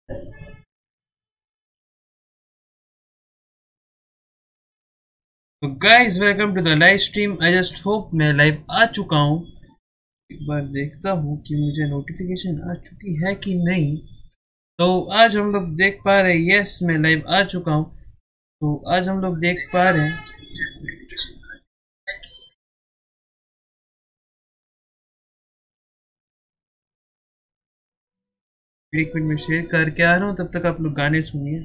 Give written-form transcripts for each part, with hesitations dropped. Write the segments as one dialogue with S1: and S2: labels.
S1: तो guys welcome to the live stream. I just hope मैं live आ चुका हूँ। एक बार देखता हूँ कि मुझे नोटिफिकेशन आ चुकी है कि नहीं। तो आज हम लोग देख पा रहे हैं, यस मैं लाइव आ चुका हूँ। तो आज हम लोग देख पा रहे हैं। एक मिनट में शेयर करके आ रहा हूँ, तब तक आप लोग गाने सुनिए।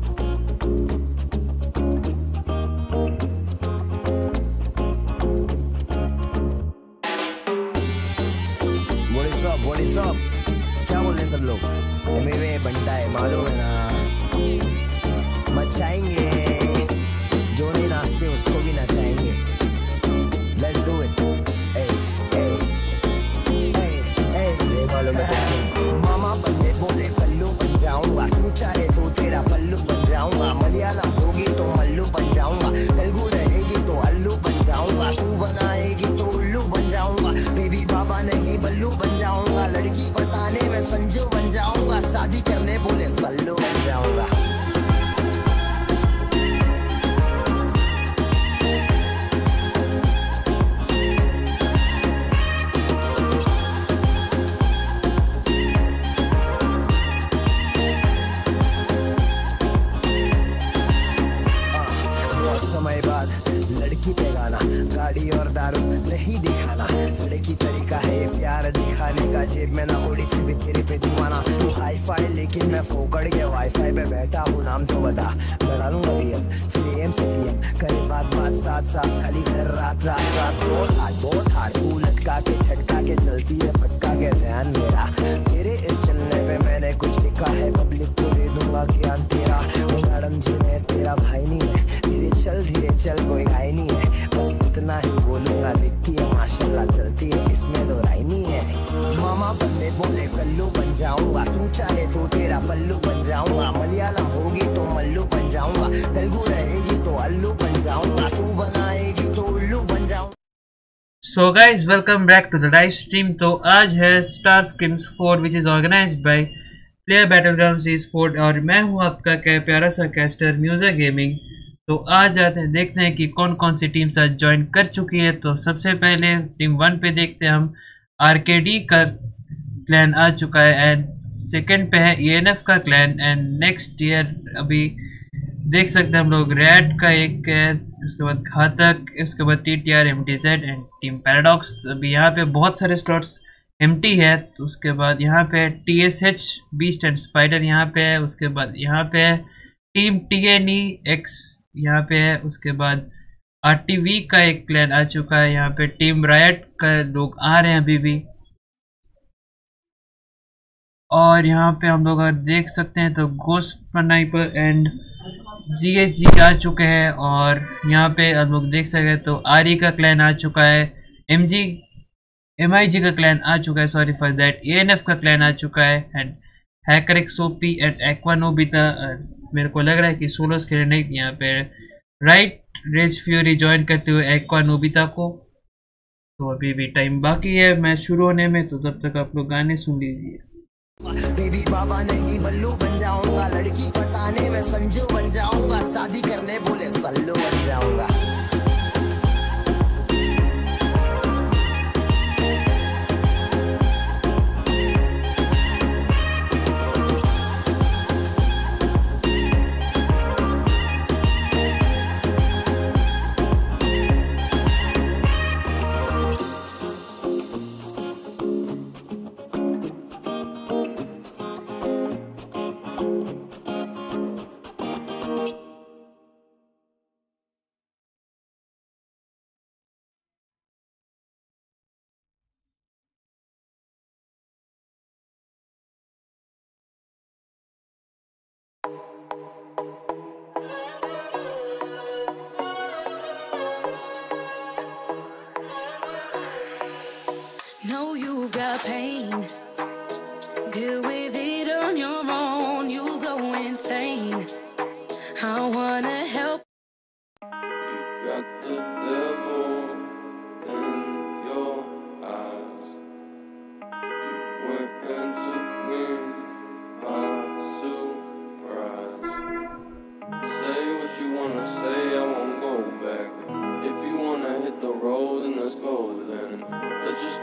S2: क्या बोल रहे सब लोग? एमवे बनता है, मालूम है ना। मचाएंगे, जो नहीं नाचते उसको भी नचाएंगे। Let's do it. Hey, hey, hey, hey, ये मालूम है। मामा बंदे बोले पल्लू बन जाऊंगा, तू चाहे तो तेरा पल्लू बन जाऊंगा। मलयालम होगी तो मल्लू बन जाऊंगा, तेलुगु रहेगी तो अल्लू बन जाऊंगा। तू बनाएगी तो उल्लू बन जाऊंगा, बेबी बाबा नहीं बल्लू बन जाऊंगा। लड़की बताने में संजू बन जाऊंगा, शादी करने बोले सल्लू बन जाऊंगा। समय बाद लड़की पे गाना, गाड़ी और दारू नहीं दिखाना। सड़की तरीका है प्यार दिखाने का, जेब में ना कोड़ी फिर भी तेरे पे दीवाना। तू हाई फाई लेकिन मैं फोकड़ के वाईफाई पे बैठा हूँ, नाम तो बता। लड़ा लूंगा DM फिर AM से PM, करे बात बात साथ साथ, खाली घर रात रात रात। बहुत हार्ड तू लटका के झटका के चलती है, फटका के ध्यान मेरा। तेरे इस चलने पे मैंने कुछ लिखा है, पब्लिक को दे दूंगा ज्ञान तेरा। मैडम जी मैं तेरा भाई नहीं है, धीरे चल कोई गाय नहीं है। बस इतना ही बोलूंगा, दिखती है माशाल्लाह, चलती है इसमें दो राय नहीं है। मामा बंदे बोले कल्लू बन जाऊंगा, तू चाहे तो तेरा पल्लू बन जाऊंगा। मलयालम होगी तो मल्लू बन जाऊंगा, तेलुगु रहेगी तो अल्लू बन जाऊंगा। तू बनाएगी तो उल्लू बन जाऊंगा।
S1: So guys welcome back to the live stream. तो आज है star scrims 4 which is organised by player battlegrounds e sport, और मैं हूं आपका प्यारा सा कैस्टर म्यूजिक गेमिंग। तो आज जाते हैं, देखते हैं कि कौन कौन सी टीम्स आज ज्वाइन कर चुकी है। तो सबसे पहले टीम 1 पे देखते हैं हम, आरकेडी का क्लैन आ चुका है, एंड सेकंड पे है ENF का क्लैन, एंड नेक्स्ट ईयर अभी देख सकते हैं हम लोग रेड का एक है, उसके बाद घातक, उसके बाद TTR MTZ and team paradox. अभी यहाँ पे बहुत सारे स्लॉट्स एम्प्टी है। तो उसके बाद यहाँ पे TSH बीस्ट एंड स्पाइडर यहाँ पे है। उसके बाद यहाँ पे टीम TNEX यहाँ पे है। उसके बाद RTV का एक क्लैन आ चुका है। यहाँ पे टीम रायट का लोग आ रहे हैं अभी भी। और यहाँ पे हम लोग अगर देख सकते हैं तो गोस्ट स्नाइपर एंड GHG आ चुके हैं। और यहाँ पे हम लोग देख सकते हैं तो RE का क्लैन आ चुका है, MIG का क्लैन आ चुका है, सॉरी फॉर दैट, ANF का क्लैन आ चुका है, and hacker XOP and Aqua Nobita. मेरे को लग रहा है कि सोलोस के लिए नहीं, यहाँ पे राइट रेज फ्यूरी ज्वाइन करते हुए एक्वा नोबिता को। तो अभी भी टाइम बाकी है मैच शुरू होने में, तो तब तक आप लोग गाने सुन लीजिए।
S2: बेबी बाबा नहीं बल्लू बन जाऊंगा, लड़की पटाने में संजू बन जाऊंगा। शादी करने बोले सल्लू बन जाऊंगा।
S3: Know you've got pain, deal with it on your own, you'll go insane. I wanna help.
S4: You got the devil in your eyes. You went and took me by surprise.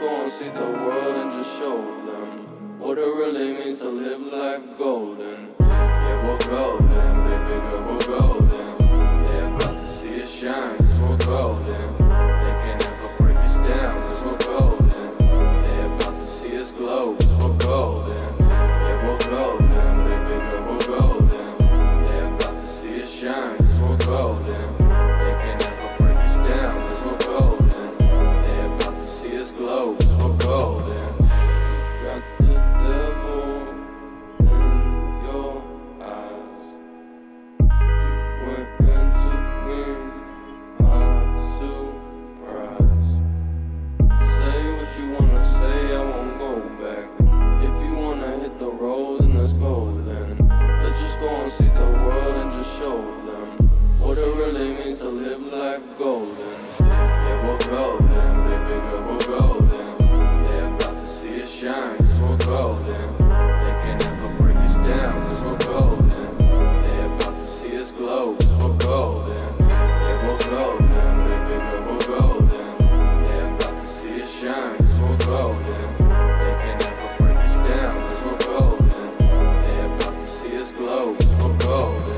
S4: go and see the world and just show them what it really means to live life golden. Yeah, we're golden, baby girl, we're golden. They're about to see us shine, cause we're golden. They can't ever break us down, cause we're golden. They're about to see us glow, cause we're golden. Yeah, we're golden, baby girl, we're golden. They're about to see us shine, cause we're golden. They can't ever break us down, cause we're golden. They're about to see us glow, cause we're golden. Got the devil in your eyes. You went and took me by surprise. Say what you wanna say, I won't go back. If you wanna hit the road, then let's go then. Let's just go and see the world and just show them what it really means to live life golden. Yeah, we're golden, baby girl, we're golden. They're about to see us shine, cause we're golden. They can't ever break us down, cause we're golden. They're about to see us glow, cause we're golden. Yeah, we're golden, baby girl, we're golden. They're about to see us shine, cause we're golden. They can't ever break us down, cause we're golden. They're about to see us glow, cause we're golden.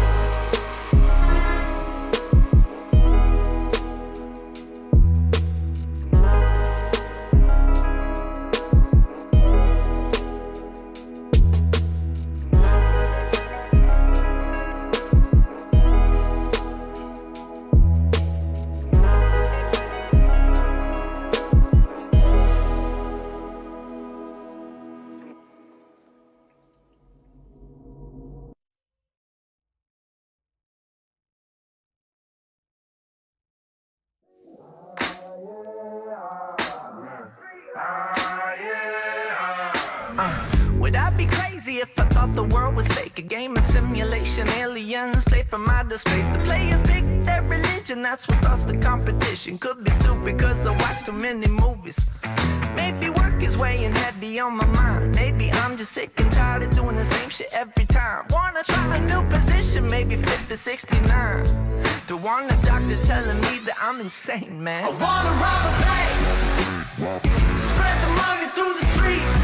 S5: Would I be crazy if I thought the world was fake? A game of simulation, aliens play from outer space. The players pick their religion, that's what starts the competition. Could be stupid cause I watch too many movies. Maybe work is weighing heavy on my mind. Maybe I'm just sick and tired of doing the same shit every time. Wanna try a new position, maybe flip to 69. Don't want a doctor telling me that I'm insane, man. I wanna rob a bank, spread the money through the streets.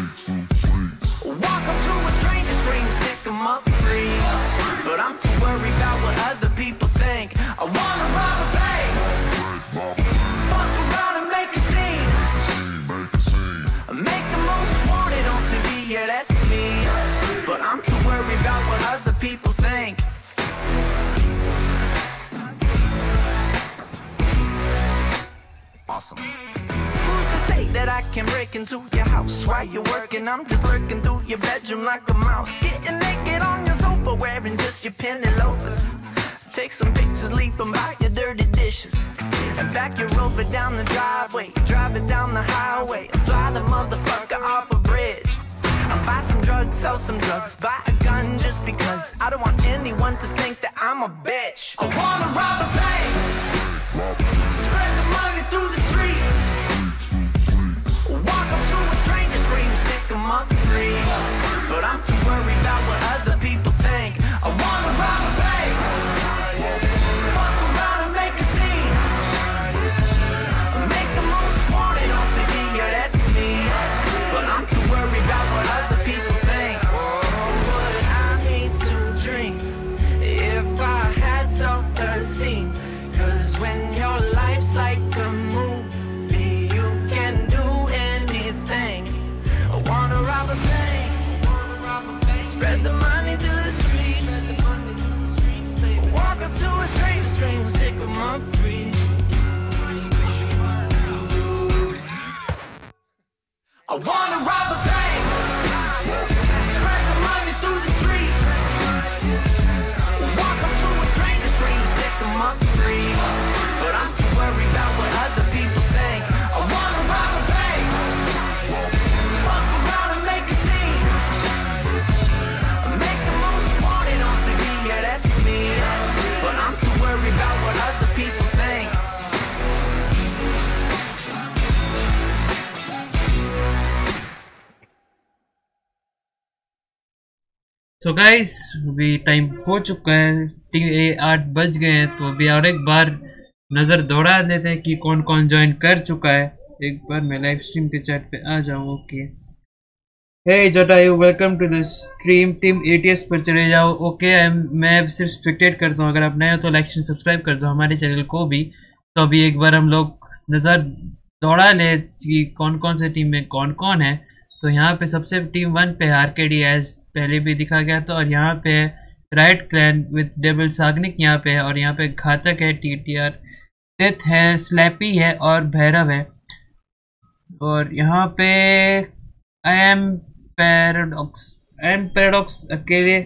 S5: Walk up to a stranger's dream, stick 'em up freeze. But I'm too worried about what other people think. I wanna rob a bank, fuck around and make a scene. Make the most wanted on TV, yeah that's me. But I'm too worried about what other people think. Awesome. Who's to say that I can break into your house while you're working? I'm just lurking through your bedroom like a mouse. Getting naked on your sofa, wearing just your penny loafers. Take some pictures, leave them by your dirty dishes. And back your Rover down the driveway, drive it down the highway, and fly the motherfucker off a bridge. I'll buy some drugs, sell some drugs, buy a gun just because I don't want anyone to think that I'm a bitch. I wanna rob a bank, spread the money through the streets. Walk up to a stranger's dream, stick 'em up freeze. But I'm too worried about what other people think. I wanna rob a bank, fuck around and make a scene. Make the most wanted on TV, yeah that's me. But I'm too worried about what other people think. Would I need to drink if I had self-esteem? Cause when your life's like a movie, you can do anything. I wanna rob a bank, spread the money to the streets. Walk up to a stranger's dream, stick 'em up free. I wanna rob a bank, spread the money through the streets. Walk up to a stranger's dream, stick 'em up free. But I'm too worried about what other people think. I wanna rob a bank, fuck around and make a scene. Make the most wanted on TV, yeah that's me. But I'm too worried about what other people think.
S1: So guys अभी time हो चुका है, 8 बज गए हैं। तो अभी और एक बार नज़र दौड़ा देते हैं कि कौन कौन ज्वाइन कर चुका है। एक बार मैं लाइव स्ट्रीम के चैट पे आ जाऊँ। Okay, hey Jatayu, welcome to the stream. Team ATS पर चले जाओ। ओके, मैं सिर्फ स्पेक्टेट करता हूँ। अगर आप नए हो तो लाइक सब्सक्राइब कर दो हमारे चैनल को भी। तो अभी एक बार हम लोग नज़र दौड़ा ले कि कौन कौन से टीम में कौन कौन है। तो यहाँ पे सबसे टीम 1 पे आरकेडी एज पहले भी दिखा गया था, और यहाँ पे है right clan with devil Sagnik यहाँ पे है, और यहाँ पे घातक है, टीटीआर डेथ है, स्लैपी है और भैरव है। और यहाँ पे आई एम पैराडॉक्स अकेले।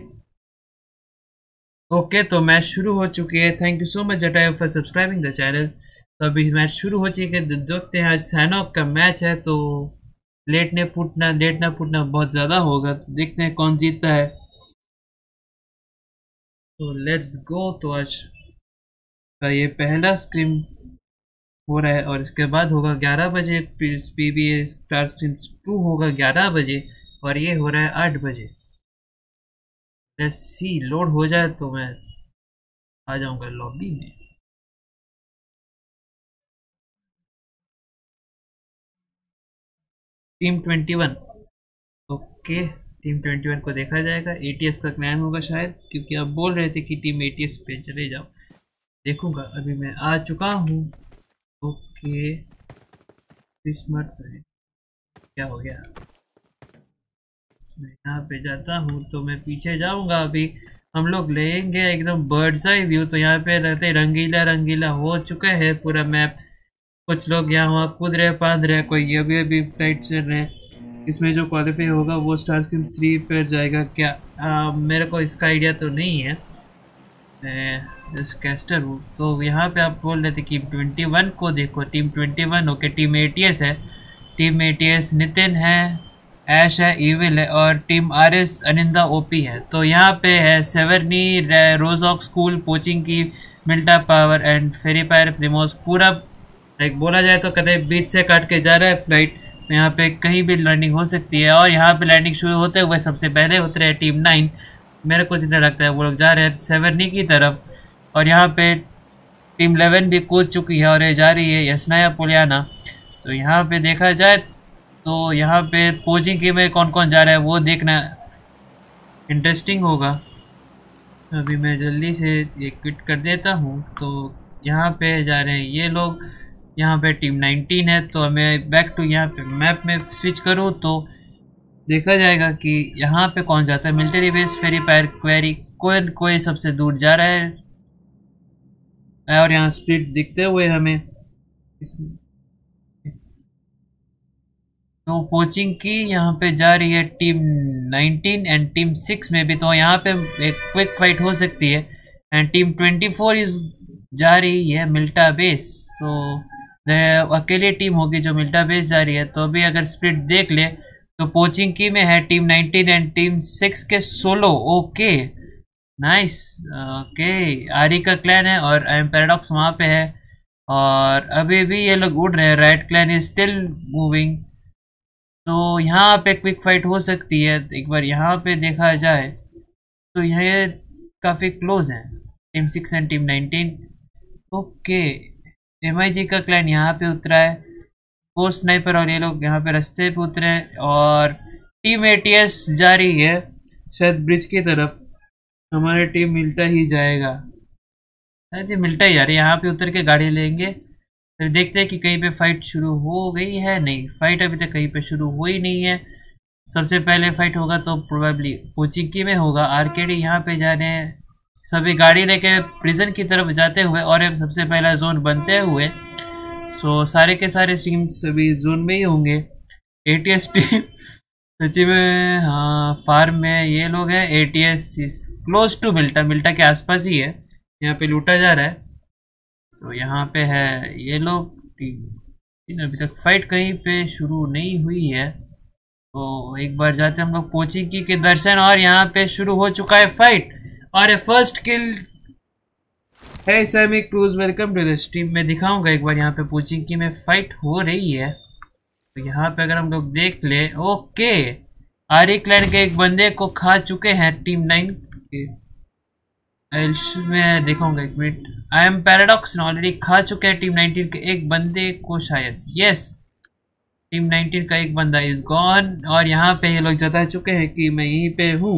S1: ओके, तो मैच शुरू हो चुकी है। Thank you so much Jatayu for subscribing the channel. तो अभी मैच शुरू हो चुकी है। देखते हैं, आज सैनॉक का मैच है, तो लेट ना फूटना बहुत ज़्यादा होगा। तो देखते हैं कौन जीतता है। तो लेट्स गो। तो आज का ये पहला स्ट्रीम हो रहा है, और इसके बाद होगा 11 बजे PBA स्टार स्ट्रीम 2 होगा 11 बजे, और ये हो रहा है 8 बजे। लेट्स सी, लोड हो जाए तो मैं आ जाऊंगा लॉबी में। टीम 21। ओके, टीम 21 को देखा जाएगा। एटीएस का क्लैन होगा शायद, क्योंकि आप बोल रहे थे कि टीम एटीएस पे चले जाओ। देखूंगा, अभी मैं आ चुका हूँ। ओके, स्मार्ट क्या हो गया? मैं यहाँ पे जाता हूँ तो मैं पीछे जाऊंगा। अभी हम लोग लेंगे एकदम बर्ड्स आई व्यू। तो यहाँ पे रहते रंगीला हो चुका है पूरा मैप। कुछ लोग यहाँ वहाँ कूद रहे फांद रहे, कोई अभी फ्लाइट चल रहे हैं। इसमें जो क्वालिफाई होगा वो स्टार स्क्रीन 3 पर जाएगा क्या? मेरे को इसका आइडिया तो नहीं है, मैं कैस्टर हूँ। तो यहाँ पे आप बोल रहे थे कि 21 को देखो, टीम 21। ओके, टीम एटीएस है। टीम एटीएस नितिन है, ऐश है, इविल है, और टीम आरएस अनिंदा ओपी है। तो यहाँ पे है सेवर्नी, रोजॉक स्कूल, पोचिंग की, मिल्टा पावर एंड फेरीफायर प्रिमोस। पूरा लाइक बोला जाए तो कदे बीच से काट के जा रहा है फ्लाइट। तो यहाँ पे कहीं भी लैंडिंग हो सकती है, और यहाँ पे लैंडिंग शुरू होते हुए सबसे पहले उतरे हैं टीम 9। मेरे को जितना लगता है वो लोग जा रहे हैं सेवर्नी की तरफ, और यहाँ पे टीम 11 भी कूद चुकी है और ये जा रही है यसनाया पुलियाना। तो यहाँ पे देखा जाए तो यहाँ पे पोचिंग की में कौन कौन जा रहा है वो देखना इंटरेस्टिंग होगा। अभी मैं जल्दी से ये क्विट कर देता हूँ। तो यहाँ पे जा रहे हैं ये लोग, यहाँ पे टीम 19 है। तो मैं बैक टू यहाँ पे मैप में स्विच करूँ तो देखा जाएगा कि यहाँ पे कौन जाता है। मिलिट्री बेस, फेरीफायर, क्वेरी, कोई सबसे दूर जा रहा है, और यहाँ स्प्लिट दिखते हुए हमें। तो कोचिंग की यहाँ पे जा रही है टीम 19 एंड टीम 6 में भी। तो यहाँ पे एक क्विक फाइट हो सकती है। एंड टीम 24 जा रही है मिल्टा बेस। तो अकेली टीम होगी जो मिल्टा बेस जा रही है। तो अभी अगर स्प्लिट देख ले तो कोचिंग की में है टीम 19 एंड टीम 6 के सोलो। Okay, nice. ओके, आरी का क्लैन है और आई एम पैराडॉक्स वहाँ पे है, और अभी भी ये लोग उड़ रहे हैं। Right clan is still moving. तो यहाँ पे क्विक फाइट हो सकती है। एक बार यहाँ पे देखा जाए तो यह काफ़ी क्लोज है, team 6 and team 19। Okay, MIG का क्लैन यहाँ पे उतरा है, पोस्ट स्नाइपर और ये लोग यहाँ पे रास्ते पे उतरे हैं, और टीम ATS जा रही है शायद ब्रिज की तरफ। हमारी टीम मिल्टा ही जाएगा, शायद ये मिल्टा ही जा रही है। यहाँ पे उतर के गाड़ी लेंगे, फिर देखते हैं कि कहीं पे फाइट शुरू हो गई है। नहीं, फाइट अभी तक कहीं पे शुरू हुई नहीं है। सबसे पहले फाइट होगा तो प्रोबेबली कोचिंकी में होगा। आरकेडी यहाँ पे जा रहे हैं, सभी गाड़ी लेके प्रिजन की तरफ जाते हुए, और सबसे पहला जोन बनते हुए। सो सारे के सारे टीम सभी जोन में ही होंगे। ATS टीम सच्ची में, हाँ, फार्म में ये लोग हैं। ATS क्लोज टू मिल्टा के आसपास ही है, यहाँ पे लूटा जा रहा है। तो यहाँ पे है ये लोग टीम। अभी तक फाइट कहीं पे शुरू नहीं हुई है। तो एक बार जाते हम लोग कोचिंकी के दर्शन, और यहाँ पे शुरू हो चुका है फाइट, और ये फर्स्ट किल है। Sammy Cruz, welcome to the stream. मैं दिखाऊंगा एक बार यहाँ पे कोचिंकी में फाइट हो रही है। तो यहाँ पे अगर हम लोग देख ले, ओके, आरी क्लैन के एक बंदे को खा चुके हैं टीम 9 के। मैं दिखाऊंगा एक minute. I am paradox already खा चुके हैं टीम 19 के एक बंदे को शायद। यस, टीम 19 का एक बंदा इज गॉन और यहाँ पे ये लोग जता चुके हैं कि मैं यहीं पे हूँ।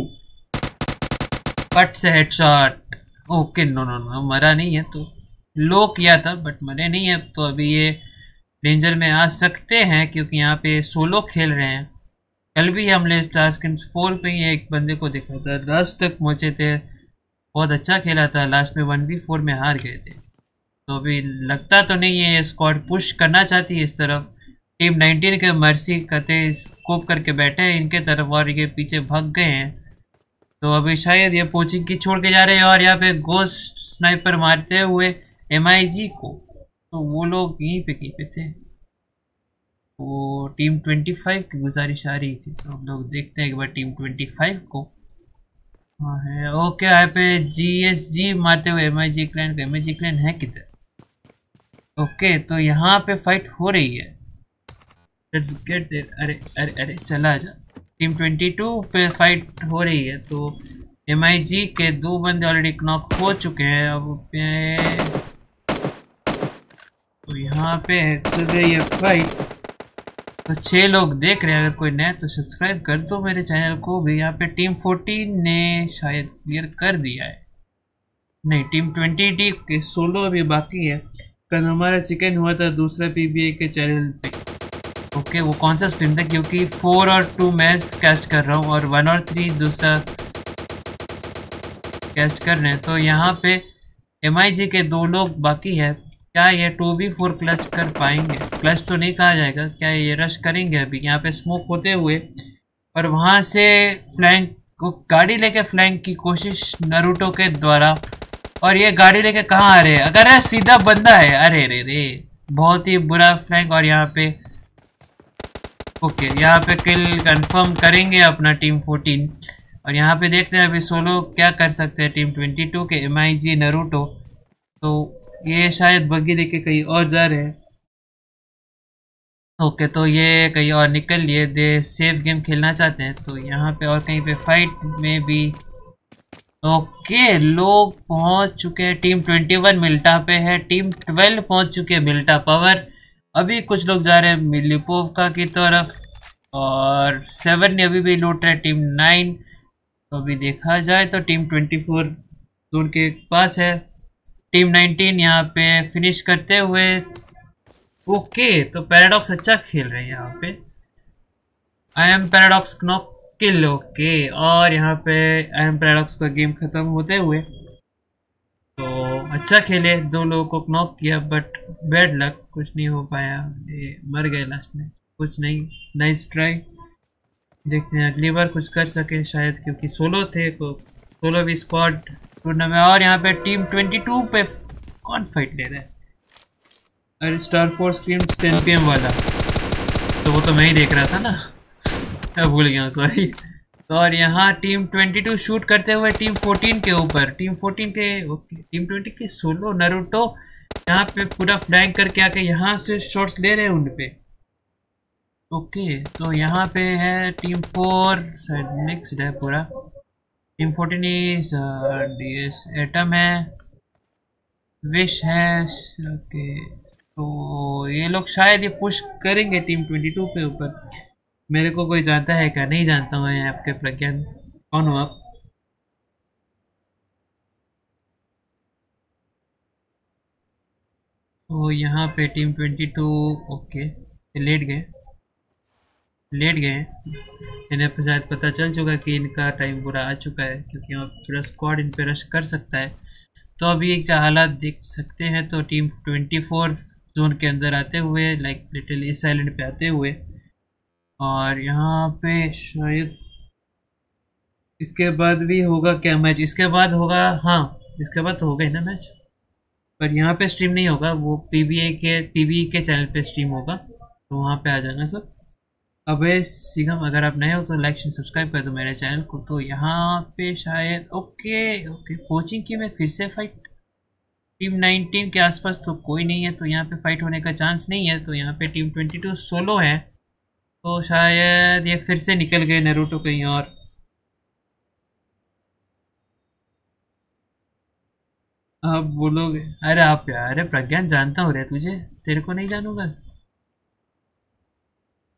S1: पट से headshot. Okay, no no no, मरा नहीं है, तो लो किया था बट मरे नहीं है। तो अभी ये डेंजर में आ सकते हैं क्योंकि यहाँ पे सोलो खेल रहे हैं। कल भी हमने स्टार स्किम्स 4 पे ही एक बंदे को देखा था, लास्ट तक पहुंचे थे, बहुत अच्छा खेला था, लास्ट में 1v4 में हार गए थे। तो अभी लगता तो नहीं है ये स्क्वाड पुश करना चाहती है इस तरफ। टीम 19 के मर्सी करते स्कोप करके बैठे हैं इनके तरफ और ये पीछे भाग गए हैं। तो अभी शायद ये पोचिंग की छोड़ के जा रहे हैं और यहाँ पे गोस्ट स्नाइपर मारते हुए MIG को। तो वो लोग यहीं पे कहीं पे थे, वो टीम 25 की गुजारिश आ रही थी। तो हम लोग देखते हैं एक बार टीम 25 को। हाँ है, ओके, यहाँ पे GSG मारते हुए MIG क्लैन को। MIG क्लैन है किधर? ओके, तो यहाँ पे फाइट हो रही है। Let's get there. अरे अरे अरे, चला जा। टीम 22 पे फाइट हो रही है। तो MIG के 2 बंदे ऑलरेडी नॉक हो चुके हैं। अब तो यहाँ पे चल रही है फाइट। तो 6 लोग देख रहे हैं, अगर कोई नया तो सब्सक्राइब कर दो मेरे चैनल को भी। यहाँ पे टीम 14 ने शायद क्लियर कर दिया है, नहीं, टीम 20 के सोलो अभी बाकी है। कल हमारा चिकन हुआ था दूसरा PBA के चैनल पे। ओके, वो कौन सा स्ट्रीम था, क्योंकि 4 और 2 मैच कैस्ट कर रहा हूँ और 1 और 3 दूसरा कैस्ट कर रहे हैं। तो यहाँ पे MIG के 2 लोग बाकी है। क्या ये 2v4 क्लच कर पाएंगे? क्लच तो नहीं कहा जाएगा। क्या ये रश करेंगे? अभी यहाँ पे स्मोक होते हुए और वहाँ से फ्लैंक को गाड़ी लेके फ्लैंक की कोशिश नरूटो के द्वारा। और ये गाड़ी लेके कहाँ आ रहे हैं? अगर है सीधा बंदा है, अरे रे रे, बहुत ही बुरा फ्लैंक। और यहाँ पे ओके, यहाँ पे किल कंफर्म करेंगे अपना टीम 14। और यहाँ पे देखते हैं अभी सोलो क्या कर सकते हैं टीम 22 के MIG नरूटो। तो ये शायद बग्गी देके कहीं और जा रहे हैं। ओके, तो ये कहीं और निकल लिए, दे सेफ गेम खेलना चाहते हैं। तो यहाँ पे और कहीं पे फाइट में भी ओके लोग पहुंच चुके हैं। टीम 21 मिल्टा पे है, टीम 12 पहुंच चुके हैं मिल्टा पावर। अभी कुछ लोग जा रहे हैं मिलिपोवका की तरफ और 7 ने अभी भी लूट रहे टीम 9। तो अभी देखा जाए तो टीम 24 जोन के पास है। टीम 19 यहाँ पे फिनिश करते हुए। ओके, तो पैराडॉक्स अच्छा खेल रहे हैं यहाँ पे। I am paradox knock kill. Okay, और यहाँ पे आई एम पैराडॉक्स का गेम खत्म होते हुए। तो अच्छा खेले, 2 लोगों को नॉक किया बट बैड लक, कुछ नहीं हो पाया, ये मर गए लास्ट में। कुछ नहीं, नाइस ट्राई। देखते हैं अगली बार कुछ कर सके शायद, क्योंकि सोलो थे तो सोलो भी स्क्वाड टूर्नामेंट। और यहाँ पे टीम 22 पे कौन फाइट ले रहा है? अरे स्टार फोर्स स्ट्रीम 10 PM वाला, तो वो तो मैं ही देख रहा था ना, मैं भूल गया, सॉरी। तो और यहाँ टीम 22 शूट करते हुए टीम 14 के ऊपर। टीम 14 के ओके, टीम 20 के सोलो नरूटो यहाँ पे पूरा फ्लैंक करके आके यहाँ से शॉट्स ले रहे हैं उन पे। ओके, तो यहाँ पे है टीम 4 नेक्स्ट है पूरा। टीम 14 DS एटम है, विश है। ओके, तो ये लोग शायद ये पुश करेंगे टीम 22 पे ऊपर। मेरे को कोई जानता है क्या? नहीं जानता हूँ मैं आपके प्रज्ञान, कौन हो आप? तो यहाँ पे टीम 22 ओके लेट गए इन्हें शायद पता चल चुका कि इनका टाइम पूरा आ चुका है, क्योंकि यहाँ पूरा स्क्वाड इन पे रश कर सकता है। तो अभी का हालात देख सकते हैं। तो टीम 24 जोन के अंदर आते हुए, लाइक लिटिल इस आइलैंड पे आते हुए, और यहाँ पे शायद इसके बाद भी होगा क्या मैच? इसके बाद होगा, हाँ इसके बाद तो होगा ही ना मैच, पर यहाँ पे स्ट्रीम नहीं होगा, वो PBE के चैनल पे स्ट्रीम होगा, तो वहाँ पे आ जाना सब। अबे सिगम, अगर आप नए हो तो लाइक एंड सब्सक्राइब कर दो मेरे चैनल को। तो यहाँ पे शायद ओके कोचिंग की में फिर से फाइट। टीम 19 के आसपास तो कोई नहीं है, तो यहाँ पे फाइट होने का चांस नहीं है। तो यहाँ पे टीम 22 सोलो है, तो शायद ये फिर से निकल गए नरूटो कहीं और। अब बोलोगे अरे आप यार, अरे प्रज्ञान जानता हूँ रे तुझे, तेरे को नहीं जानूंगा।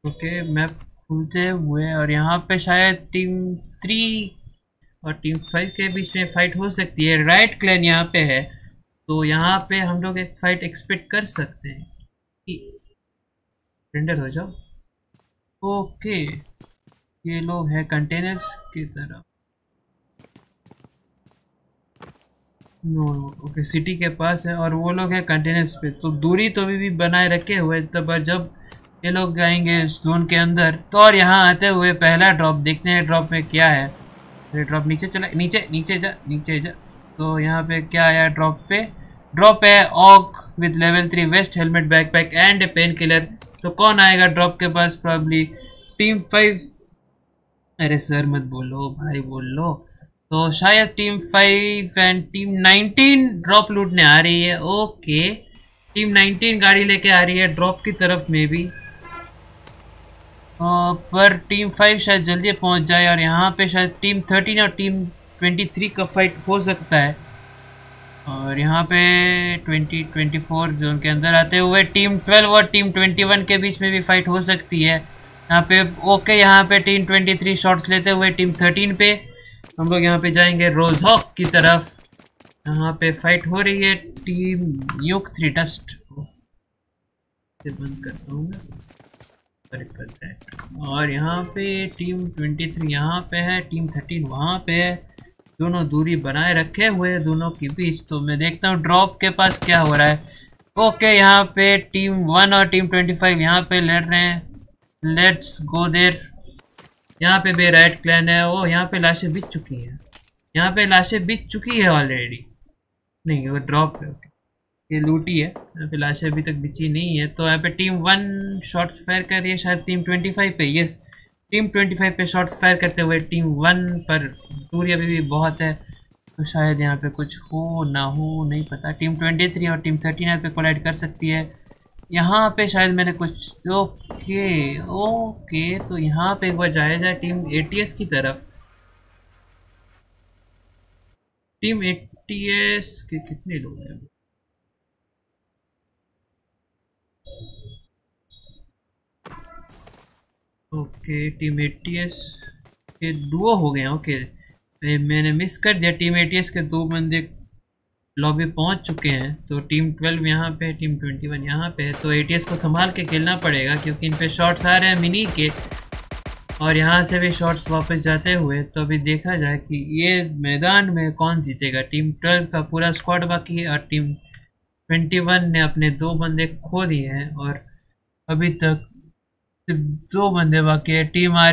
S1: ओके मैप खुलते हुए, और यहाँ पे शायद टीम 3 और टीम 5 के बीच में फाइट हो सकती है। राइट क्लैन यहाँ पे है, तो यहाँ पे हम लोग एक फाइट एक्सपेक्ट कर सकते हैं कि रेंडर हो जाओ। ओके ये लोग हैं कंटेनर्स की तरफ। नो ओके सिटी के पास है और वो लोग हैं कंटेनर्स पे, तो दूरी तो अभी भी बनाए रखे हुए। तब जब ये लोग जाएंगे जोन के अंदर तो, और यहाँ आते हुए पहला ड्रॉप देखते हैं ड्रॉप में क्या है। ये ड्रॉप नीचे चला, नीचे जा। तो यहाँ पे क्या आया ड्रॉप पे? ड्रॉप है AUG with level 3 vest, helmet, backpack and a painkiller. तो कौन आएगा ड्रॉप के पास? Probably team 5। अरे सर मत बोलो भाई, बोल लो। तो शायद टीम 5 एंड टीम 19 ड्रॉप लूटने आ रही है। ओके टीम 19 गाड़ी लेके आ रही है ड्रॉप की तरफ में भी, पर टीम 5 शायद जल्दी पहुंच जाए। और यहाँ पे शायद टीम 13 और टीम 23 का फाइट हो सकता है। और यहाँ पे 24 जोन के अंदर आते हुए टीम 12 और टीम 21 के बीच में भी फाइट हो सकती है यहाँ पे। ओके यहाँ पे टीम 23 शॉट्स लेते हुए टीम 13 पे। हम लोग यहाँ पे जाएंगे रोजहॉक की तरफ। यहाँ पे फाइट हो रही है टीम यूक 3 डस्ट को बंद करता हूँ मैं। और यहाँ पे टीम 23 यहाँ पे है, टीम 13 वहाँ पे है। दोनों दूरी बनाए रखे हुए हैं दोनों के बीच। तो मैं देखता हूँ ड्रॉप के पास क्या हो रहा है। ओके यहाँ पे टीम 1 और टीम 25 यहाँ पे लड़ रहे हैं। Let's go there. यहाँ पे भी राइट क्लैन है। ओ यहाँ पे लाशें बिक चुकी हैं, यहाँ पे लाशें बिक चुकी है ऑलरेडी। नहीं वो ड्रॉप है, ओके ये लूटी है। यहाँ पे लाशें अभी तक बिची नहीं है। तो यहाँ पे टीम 1 शॉट्स फायर कर रही है शायद टीम 25 पे। यस टीम 25 पे शॉट्स फायर करते हुए टीम 1 पर दूरी अभी भी बहुत है। तो शायद यहाँ पे कुछ हो ना हो नहीं पता। टीम 23 और टीम 13 यहाँ पे कोलाइड कर सकती है। यहाँ पे शायद मैंने कुछ ओके तो यहाँ पे एक बार जाया जाए टीम ATS की तरफ। टीम ATS के कितने लोग हैं? ओके टीम ATS के 2 हो गए। ओके मैंने मिस कर दिया। टीम ATS के 2 बंदे लॉबी पहुंच चुके हैं। तो टीम 12 यहाँ पे, टीम 21 यहाँ पे है। तो ATS को संभाल के खेलना पड़ेगा क्योंकि इन पे शॉट्स आ रहे हैं मिनी के, और यहाँ से भी शॉट्स वापस जाते हुए। तो अभी देखा जाए कि ये मैदान में कौन जीतेगा। टीम 12 का पूरा स्क्वाड बाकी है और टीम 21 ने अपने 2 बंदे खो दिए हैं और अभी तक सिर्फ 2 बंदे बाकी है।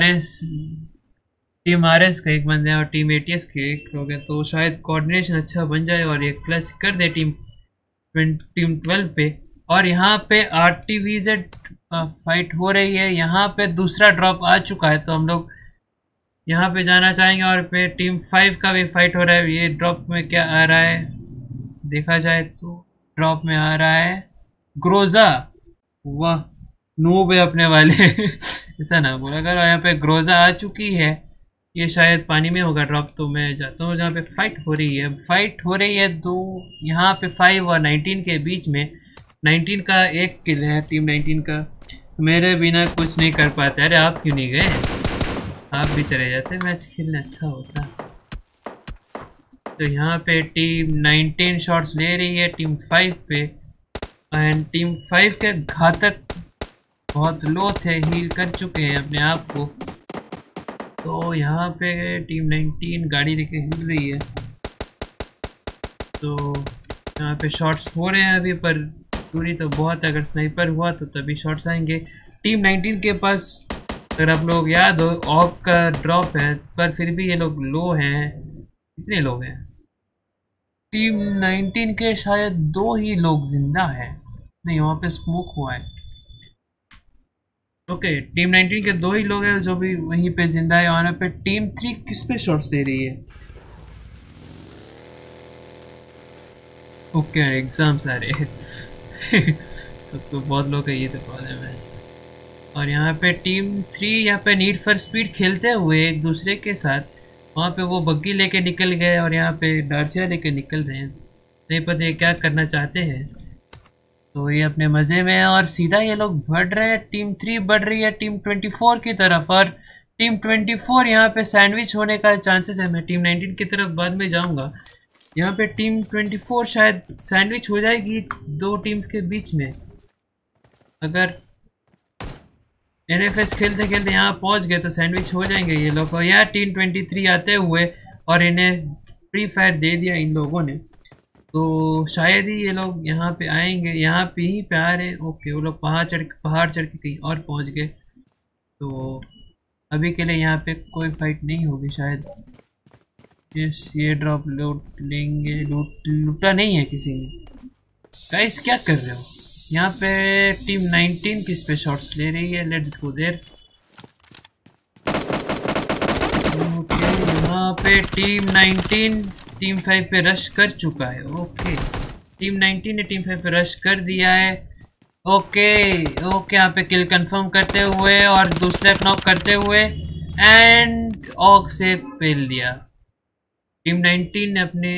S1: टीम RS का 1 बंदा है और टीम ATS के 1 लोग हैं। तो शायद कोऑर्डिनेशन अच्छा बन जाए और ये क्लच कर दे टीम 12 पे। और यहाँ पे RTVZ फाइट हो रही है। यहाँ पे दूसरा ड्रॉप आ चुका है तो हम लोग यहाँ पे जाना चाहेंगे। और पे टीम 5 का भी फाइट हो रहा है। ये ड्रॉप में क्या आ रहा है देखा जाए तो ड्रॉप में आ रहा है ग्रोजा। वाह नूब है अपने वाले ऐसा ना बोला करो। यहाँ पे ग्रोजा आ चुकी है। ये शायद पानी में होगा ड्रॉप। तो मैं जाता हूँ जहाँ पे फाइट हो रही है 2 यहाँ पे 5 और 19 के बीच में। 19 का 1 किल है टीम 19 का। मेरे बिना कुछ नहीं कर पाते। अरे आप क्यों नहीं गए? आप भी चले जाते, मैच खेलना अच्छा होता। तो यहाँ पे टीम 19 शॉट्स ले रही है टीम 5 पे। एंड टीम 5 के घातक बहुत लो थे, हील कर चुके हैं अपने आप को। तो यहाँ पे टीम 19 गाड़ी लेके हिल रही है। तो यहाँ पे शॉट्स हो रहे हैं अभी, पर दूरी तो बहुत है। अगर स्नाइपर हुआ तो तभी शॉट्स आएंगे। टीम 19 के पास अगर आप लोग याद हो ऑक का ड्रॉप है, पर फिर भी ये लोग लो हैं। कितने लोग हैं? टीम 19 के शायद 2 ही लोग जिंदा हैं। नहीं वहाँ पे स्मोक हुआ है। ओके टीम 19 के 2 ही लोग हैं जो भी वहीं पे जिंदा है। और यहाँ पे टीम 3 किस पे शॉट्स दे रही है? ओके एग्जाम्स आ रहे सब तो बहुत लोग है ये तो प्रॉब्लम है। और यहाँ पे टीम 3 यहाँ पे नीड फॉर स्पीड खेलते हुए एक दूसरे के साथ। वहाँ पे वो बग्गी लेके निकल गए और यहाँ पे डार्सिया लेके निकल रहे हैं। नहीं पता ये क्या करना चाहते हैं। तो ये अपने मज़े में है और सीधा ये लोग बढ़ रहे हैं। टीम 3 बढ़ रही है टीम 24 की तरफ और टीम 24 यहाँ पे सैंडविच होने का चांसेस है। मैं टीम 19 की तरफ बाद में जाऊँगा। यहाँ पे टीम 24 शायद सैंडविच हो जाएगी दो टीम्स के बीच में। अगर NFS खेलते खेलते यहाँ पहुँच गए तो सैंडविच हो जाएंगे ये लोग। और यहाँ टीम 23 आते हुए और इन्हें फ्री फायर दे दिया इन लोगों ने, तो शायद ही ये लोग यहाँ पे आएंगे। यहाँ पे ही पे आ रहे। ओके, वो लोग पहाड़ चढ़ के कहीं और पहुँच गए। तो अभी के लिए यहाँ पे कोई फाइट नहीं होगी शायद। ये ड्रॉप लूट लेंगे। लूटा नहीं है किसी ने। गाइस क्या कर रहे हो? यहाँ पे टीम 19 किस पे शॉट्स ले रही है। Let's go there. ओके, यहाँ पे टीम 19 टीम 5 पे रश कर चुका है। ओके, टीम 19 ने टीम 5 पे रश कर दिया है। ओके, यहाँ पे किल कंफर्म करते हुए और दूसरे नॉक करते हुए एंड ऑक से पेल दिया। टीम 19 ने अपने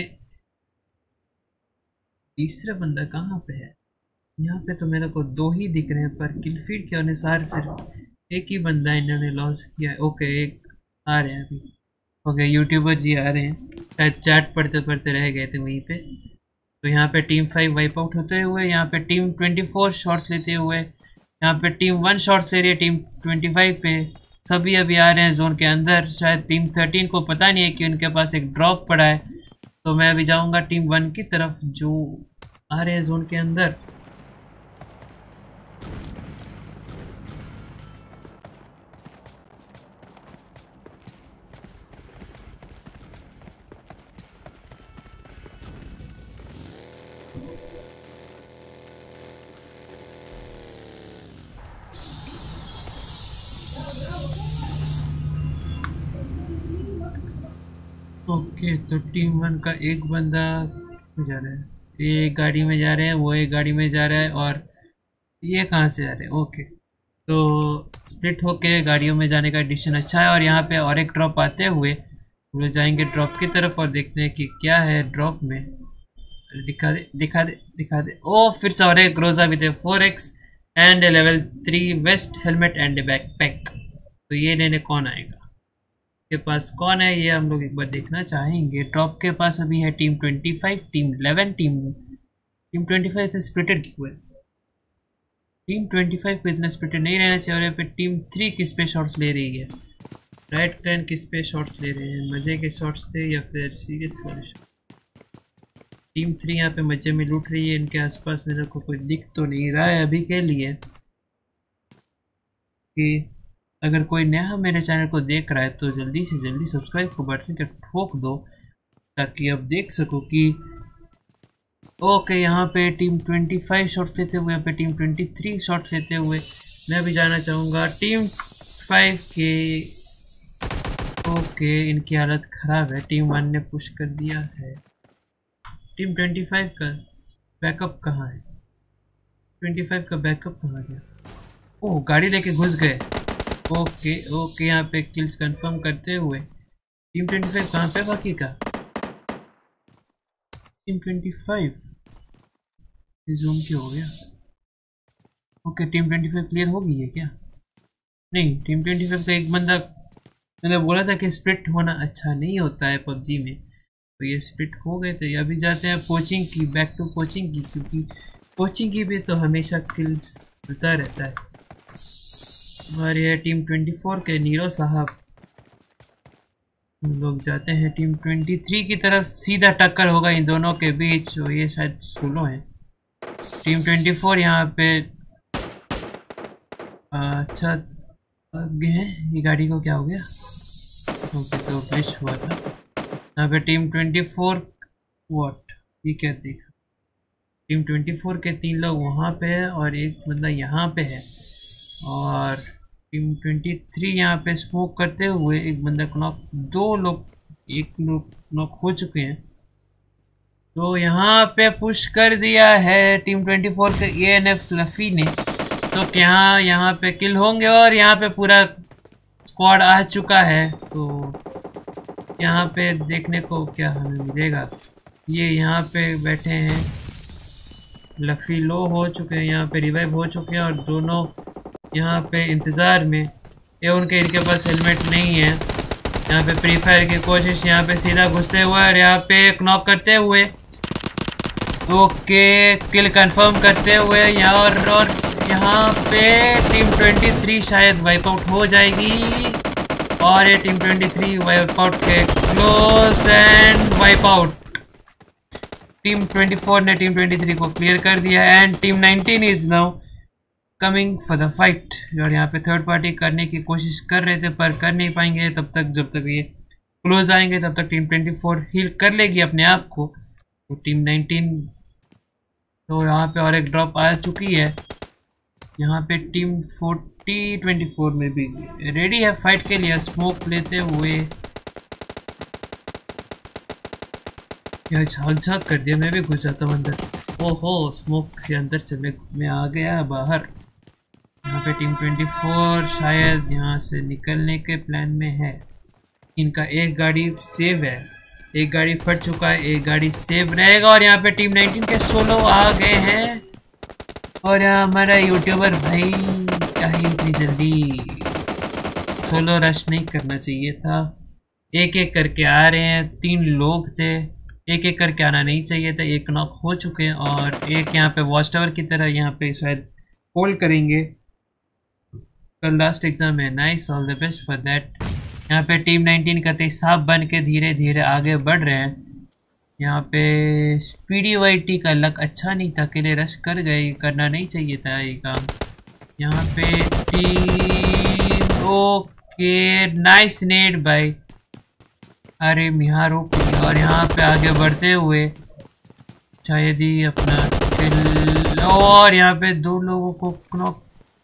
S1: तीसरा बंदा कहाँ पे है? यहाँ पे तो मेरे को दो ही दिख रहे हैं, पर किल फीड के अनुसार सिर्फ एक ही बंदा इन्होंने लॉस किया है। ओके, एक आ रहे हैं अभी। ओके, यूट्यूबर जी आ रहे हैं, शायद चैट पढ़ते पढ़ते रह गए थे वहीं पे। तो यहाँ पे टीम 5 वाइप आउट होते हुए, यहाँ पे टीम 24 शॉट्स लेते हुए, यहाँ पे टीम 1 शॉट्स ले रही है टीम 25 पे। सभी अभी आ रहे हैं जोन के अंदर। शायद टीम 13 को पता नहीं है कि उनके पास एक ड्रॉप पड़ा है। तो मैं अभी जाऊँगा टीम 1 की तरफ जो आ रहे हैं जोन के अंदर। ओके, तो टीम 1 का एक बंदा जा रहा है, ये एक गाड़ी में जा रहे हैं, वो एक गाड़ी में जा रहा है और ये कहाँ से जा रहे हैं। ओके, तो स्प्लिट होके गाड़ियों में जाने का डिसीजन अच्छा है। और यहाँ पे और एक ड्रॉप आते हुए हम लोग जाएंगे ड्रॉप की तरफ और देखते हैं कि क्या है ड्रॉप में। दिखा दे। ओ, फिर से और एक ग्रोजा भी थे। 4x and level 3 vest helmet and backpack. तो ये लेने कौन आएगा, के पास कौन है, ये हम लोग एक बार देखना चाहेंगे। ड्रॉप के पास अभी है टीम 25, टीम 11, टीम 25 से स्प्लिटेड क्यों है? टीम 25 को इतना स्प्लिटेड नहीं रहना चाहिए। और यहाँ पे टीम 3 किस पे शॉट्स ले रही है? राइट क्लैन किस पे शॉट्स ले रहे हैं? मजे के शॉट्स थे या फिर सीरियस वाले? टीम 3 यहाँ पे मजे में लूट रही है। इनके आसपास मेरे को कोई दिख तो नहीं रहा है अभी के लिए। कि अगर कोई नया मेरे चैनल को देख रहा है तो जल्दी से जल्दी सब्सक्राइब को बटन के ठोक दो, ताकि अब देख सको कि ओके, यहाँ पे टीम 25 शॉट्स लेते हुए, यहाँ पे टीम 23 शॉट्स लेते हुए मैं भी जाना चाहूँगा टीम 5 के। ओके, इनकी हालत ख़राब है। टीम 1 ने पुश कर दिया है। टीम 25 का बैकअप कहाँ है? 25 का बैकअप कहाँ गया? ओह, गाड़ी लेके घुस गए। ओके, यहाँ पे किल्स कंफर्म करते हुए टीम 25 कहाँ पे? बाकी का टीम 25 जूम क्यों हो गया? ओके, टीम 25 क्लियर हो गई है क्या? नहीं, टीम 25 का एक बंदा, मैंने बोला था कि स्प्लिट होना अच्छा नहीं होता है पबजी में, तो ये स्प्लिट हो गए थे। अभी जाते हैं कोचिंग की, बैक टू कोचिंग की, क्योंकि कोचिंग की भी तो हमेशा किल्स मिलता रहता है। और ये टीम 24 के नीरो साहब। हम लोग जाते हैं टीम 23 की तरफ। सीधा टक्कर होगा इन दोनों के बीच। और ये शायद सोलो है। टीम 24 यहाँ पे अच्छा आगे है। ये गाड़ी को क्या हो गया? ओके, तो ग्लिच हुआ था यहाँ पे। टीम 24 व्हाट, ये क्या देखा? टीम 24 के 3 लोग वहाँ पे है और एक बंदा यहाँ पे है। और टीम 23 यहाँ पे स्मोक करते हुए एक बंदा को नॉक, एक लोग नॉक हो चुके हैं। तो यहाँ पे पुश कर दिया है टीम 24 के ANF लफी ने। तो क्या यहाँ पे किल होंगे? और यहाँ पे पूरा स्क्वाड आ चुका है। तो यहाँ पे देखने को क्या हमें मिलेगा? ये यहाँ पे बैठे हैं लफी लो हो चुके हैं, यहाँ पे रिवाइव हो चुके हैं और दोनों यहाँ पे इंतज़ार में। ये इनके पास हेलमेट नहीं है। यहाँ पे फ्री फायर की कोशिश, यहाँ पे सीधा घुसते हुए और यहाँ पे एक नॉक करते हुए, ओके किल कंफर्म करते हुए यहाँ और यहाँ पे टीम 23 शायद वाइप आउट हो जाएगी और ये टीम 23 वाइप आउट के close and wipe out. Team 24 ने टीम 23 को क्लियर कर दिया and team 19 is now coming for the fight. और यहाँ पे थर्ड पार्टी करने की कोशिश कर रहे थे पर कर नहीं पाएंगे तब तक, जब तक ये क्लोज आएंगे तब तक टीम 24 हील कर लेगी अपने आप को। तो टीम 19 तो यहाँ पे और एक ड्रॉप आ चुकी है। यहाँ पे टीम 24 में भी रेडी है फाइट के लिए, स्मोक लेते हुए। यह झाक कर दिया, मैं भी घुस जाता हूँ अंदर। ओहो स्मोक से अंदर चले मैं आ गया बाहर। यहाँ पे टीम 24 शायद यहाँ से निकलने के प्लान में है। इनका एक गाड़ी सेव है, एक गाड़ी फट चुका है, एक गाड़ी सेव रहेगा। और यहाँ पे टीम 19 के सोलो आ गए हैं और यहाँ हमारा यूट्यूबर भाई क्या ही इतनी जल्दी सोलो रश नहीं करना चाहिए था। एक एक करके आ रहे हैं, 3 लोग थे, एक एक करके आना नहीं चाहिए था। एक नॉक हो चुके हैं और एक यहाँ पे वॉच टावर की तरह यहाँ पे शायद होल्ड करेंगे। कल लास्ट एग्जाम है, nice, all the best for that. यहाँ पे टीम 19 का तेजाब बन के धीरे धीरे आगे बढ़ रहे हैं। यहाँ पे स्पीडी वाइटी का लक अच्छा नहीं था, अकेले रश कर गए, करना नहीं चाहिए था ये काम। यहाँ पे team okay nice Ned by अरे मिहारो। और यहाँ पे आगे बढ़ते हुए शायद ही अपना किल और यहाँ पे 2 लोगों को नॉक।